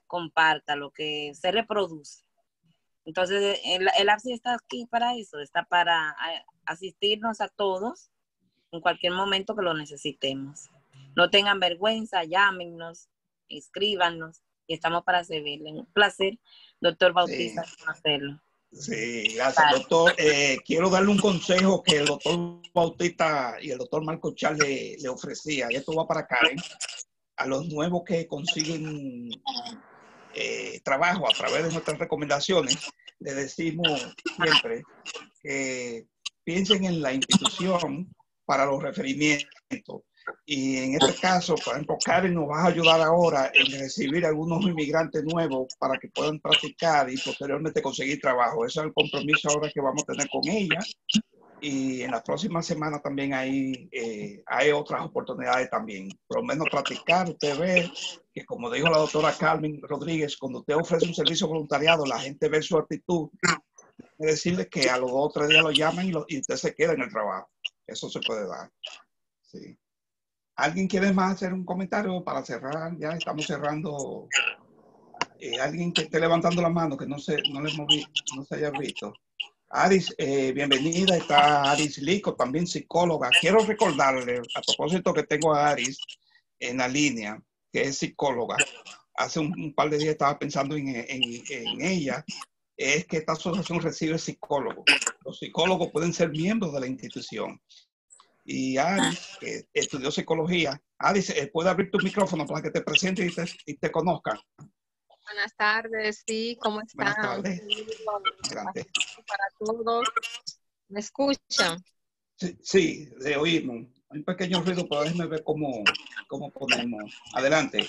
compártalo, que se reproduce. Entonces, el APSI está aquí para eso, está para asistirnos a todos en cualquier momento que lo necesitemos. No tengan vergüenza, llámenos, escríbanos y estamos para servirles. Un placer, doctor Bautista, hacerlo. Sí, gracias, doctor. Quiero darle un consejo que el doctor Bautista y el doctor Marco Charles le ofrecía, y esto va para Karen, a los nuevos que consiguen trabajo a través de nuestras recomendaciones. Le decimos siempre que piensen en la institución para los referimientos. Y en este caso, por ejemplo, Karen nos va a ayudar ahora en recibir algunos inmigrantes nuevos para que puedan practicar y posteriormente conseguir trabajo. Ese es el compromiso ahora que vamos a tener con ella. Y en las próximas semanas también hay otras oportunidades también. Por lo menos practicar, usted ve que como dijo la doctora Carmen Rodríguez, cuando usted ofrece un servicio voluntariado, la gente ve su actitud. Decirle que a los 2 o 3 días lo llaman y usted se queda en el trabajo. Eso se puede dar. Sí. ¿Alguien quiere más hacer un comentario para cerrar? Ya estamos cerrando. Alguien que esté levantando la mano, que no se haya visto. Aris, bienvenida. Está Aris Lico, también psicóloga. Quiero recordarle, a propósito que tengo a Aris en la línea, que es psicóloga. Hace un par de días estaba pensando en ella. Es que esta asociación recibe psicólogos. Los psicólogos pueden ser miembros de la institución. Y Aris, que estudió psicología. Aris, ¿puede abrir tu micrófono para que te presente y te conozcan? Buenas tardes, sí, ¿cómo están? Buenas tardes. Adelante. Para todos. ¿Me escuchan? Sí, le oímos. Hay un pequeño ruido, pero déjeme ver cómo ponemos. Adelante.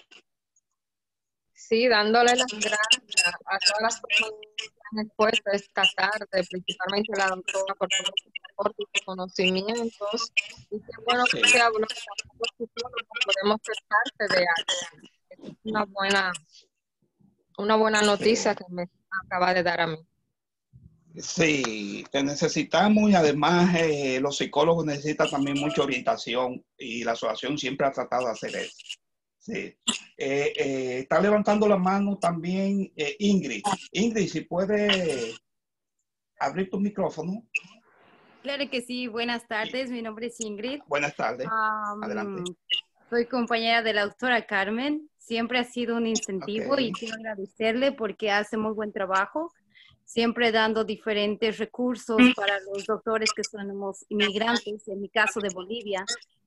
Sí, dándole las gracias a todas las personas que han expuesto esta tarde, principalmente a la doctora por todos sus aportes y conocimientos. Y qué bueno que se habló, podemos ser parte de algo. Es una buena noticia que me acaba de dar a mí. Sí, te necesitamos y además los psicólogos necesitan también mucha orientación y la asociación siempre ha tratado de hacer eso. Sí. Está levantando la mano también Ingrid. Ingrid, si puede abrir tu micrófono. Claro que sí, buenas tardes, mi nombre es Ingrid. Buenas tardes, adelante. Soy compañera de la doctora Carmen, siempre ha sido un incentivo y quiero agradecerle porque hace muy buen trabajo, siempre dando diferentes recursos para los doctores que somos inmigrantes, en mi caso de Bolivia.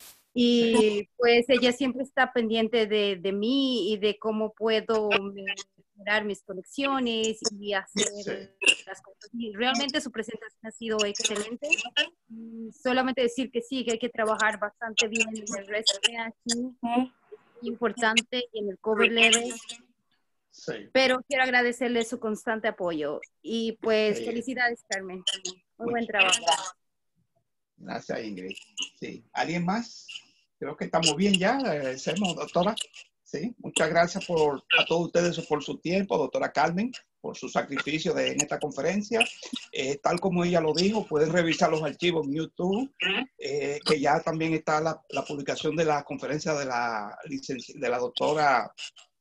Y pues ella siempre está pendiente de mí y de cómo puedo mejorar mis conexiones y hacer las cosas. Y realmente su presentación ha sido excelente. Solamente decir que sí, que hay que trabajar bastante bien en el resumen aquí, importante, y en el cover letter. Sí. Pero quiero agradecerle su constante apoyo. Y pues felicidades, Carmen. Muy buen trabajo. Gracias, Ingrid. Sí. ¿Alguien más? Creo que estamos bien ya. Agradecemos, doctora. Sí. Muchas gracias a todos ustedes por su tiempo, doctora Carmen, por su sacrificio en esta conferencia. Tal como ella lo dijo, pueden revisar los archivos en YouTube, que ya también está la publicación de la conferencia de la doctora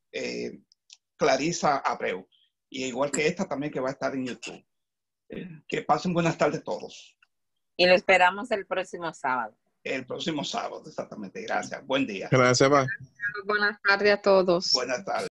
Clarisa Abreu. Y igual que esta también que va a estar en YouTube. Que pasen buenas tardes todos. Y lo esperamos el próximo sábado. El próximo sábado, exactamente. Gracias. Buen día. Gracias, bye. Buenas tardes a todos. Buenas tardes.